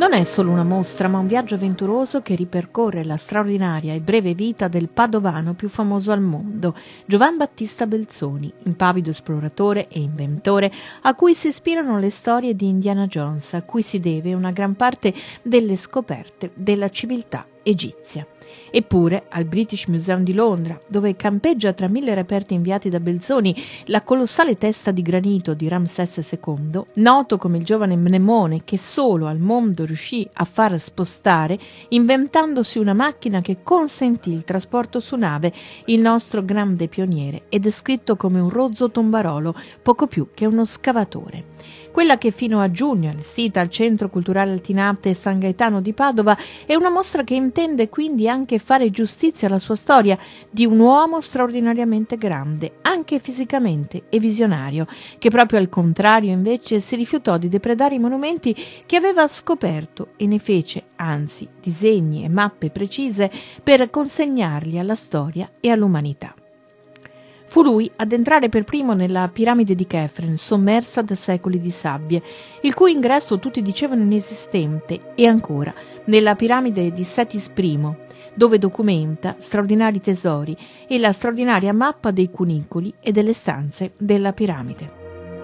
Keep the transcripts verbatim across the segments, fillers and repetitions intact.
Non è solo una mostra, ma un viaggio avventuroso che ripercorre la straordinaria e breve vita del padovano più famoso al mondo, Giovan Battista Belzoni, impavido esploratore e inventore a cui si ispirano le storie di Indiana Jones, a cui si deve una gran parte delle scoperte della civiltà egizia. Eppure, al British Museum di Londra, dove campeggia tra mille reperti inviati da Belzoni la colossale testa di granito di Ramsès secondo, noto come il giovane mnemone che solo al mondo riuscì a far spostare, inventandosi una macchina che consentì il trasporto su nave, il nostro grande pioniere è descritto come un rozzo tombarolo, poco più che uno scavatore. Quella che fino a giugno è allestita al Centro Culturale Altinate San Gaetano di Padova è una mostra che intende quindi anche fare giustizia alla sua storia di un uomo straordinariamente grande, anche fisicamente e visionario, che proprio al contrario invece si rifiutò di depredare i monumenti che aveva scoperto e ne fece, anzi, disegni e mappe precise per consegnarli alla storia e all'umanità. Fu lui ad entrare per primo nella piramide di Chefren, sommersa da secoli di sabbie, il cui ingresso tutti dicevano inesistente, e ancora nella piramide di Setis I, dove documenta straordinari tesori e la straordinaria mappa dei cunicoli e delle stanze della piramide.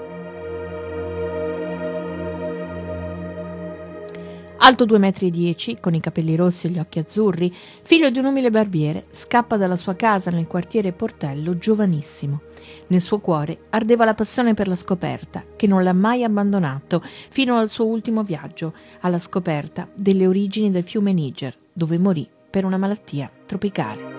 Alto due metri e dieci, con i capelli rossi e gli occhi azzurri, figlio di un umile barbiere, scappa dalla sua casa nel quartiere Portello giovanissimo. Nel suo cuore ardeva la passione per la scoperta, che non l'ha mai abbandonato, fino al suo ultimo viaggio, alla scoperta delle origini del fiume Niger, dove morì per una malattia tropicale.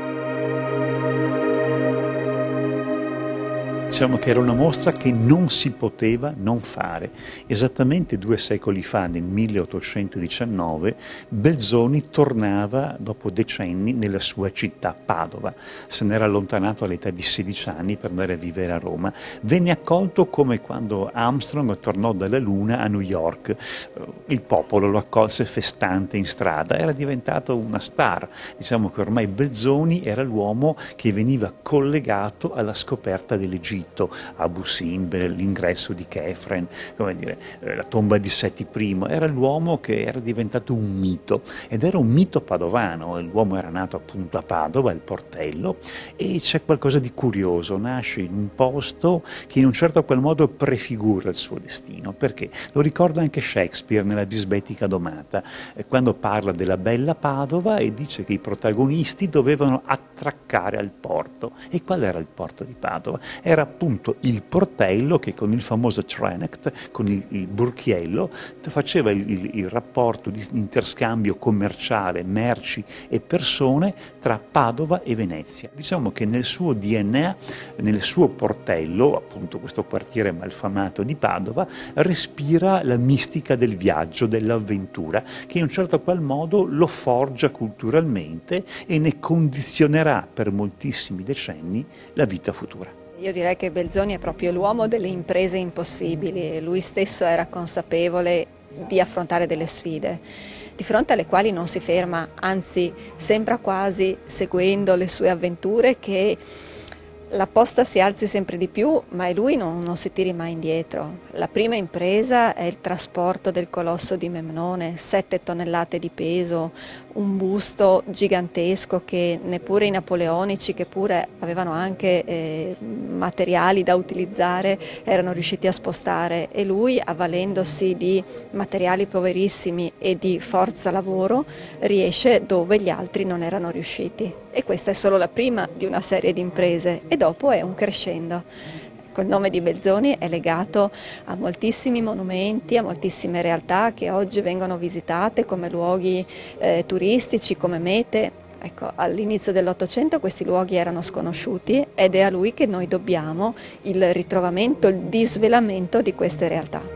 Diciamo che era una mostra che non si poteva non fare. Esattamente due secoli fa, nel milleottocentodiciannove, Belzoni tornava dopo decenni nella sua città, Padova. Se n'era allontanato all'età di sedici anni per andare a vivere a Roma. Venne accolto come quando Armstrong tornò dalla Luna a New York. Il popolo lo accolse festante in strada, era diventato una star. Diciamo che ormai Belzoni era l'uomo che veniva collegato alla scoperta dell'Egitto, Abu Simbel, l'ingresso di Chefren, come dire, la tomba di Seti I, era l'uomo che era diventato un mito, ed era un mito padovano. L'uomo era nato appunto a Padova, il Portello, e c'è qualcosa di curioso, nasce in un posto che in un certo qual modo prefigura il suo destino, perché lo ricorda anche Shakespeare nella Bisbetica domata, quando parla della bella Padova e dice che i protagonisti dovevano attraccare al porto. E qual era il porto di Padova? Era appunto il Portello che con il famoso Trenet, con il, il Burchiello, faceva il, il, il rapporto di interscambio commerciale, merci e persone tra Padova e Venezia. Diciamo che nel suo D N A, nel suo Portello, appunto questo quartiere malfamato di Padova, respira la mistica del viaggio, dell'avventura, che in un certo qual modo lo forgia culturalmente e ne condizionerà per moltissimi decenni la vita futura. Io direi che Belzoni è proprio l'uomo delle imprese impossibili. Lui stesso era consapevole di affrontare delle sfide, di fronte alle quali non si ferma, anzi sembra quasi, seguendo le sue avventure, che la posta si alzi sempre di più, ma lui non, non si tiri mai indietro. La prima impresa è il trasporto del colosso di Memnone, sette tonnellate di peso, un busto gigantesco che neppure i napoleonici, che pure avevano anche eh, materiali da utilizzare, erano riusciti a spostare, e lui, avvalendosi di materiali poverissimi e di forza lavoro, riesce dove gli altri non erano riusciti. E questa è solo la prima di una serie di imprese, e dopo è un crescendo. Il nome di Belzoni è legato a moltissimi monumenti, a moltissime realtà che oggi vengono visitate come luoghi eh, turistici, come mete. Ecco, all'inizio dell'Ottocento questi luoghi erano sconosciuti ed è a lui che noi dobbiamo il ritrovamento, il disvelamento di queste realtà.